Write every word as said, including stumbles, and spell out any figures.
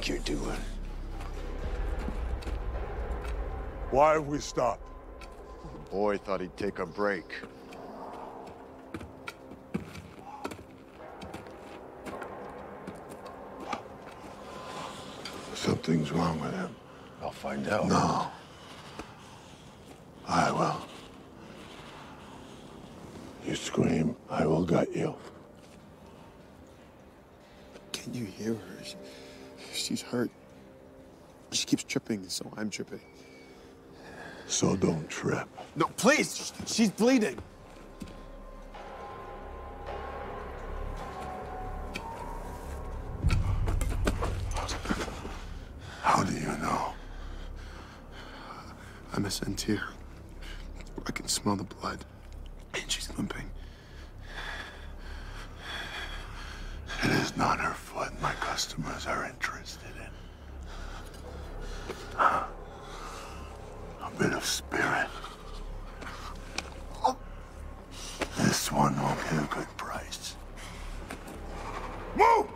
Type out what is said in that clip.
think you're doing? Why have we stopped? The boy thought he'd take a break. Something's wrong with him. I'll find out. No. I will. You scream, I will gut you. Can you hear her? She, she's hurt. She keeps tripping, so I'm tripping. So don't trip. No, please! She's bleeding! How do you know? I'm a sentier. I can smell the blood. And she's limping. It is not her foot my customers are interested in. A bit of spirit. This one will be a good price. Move!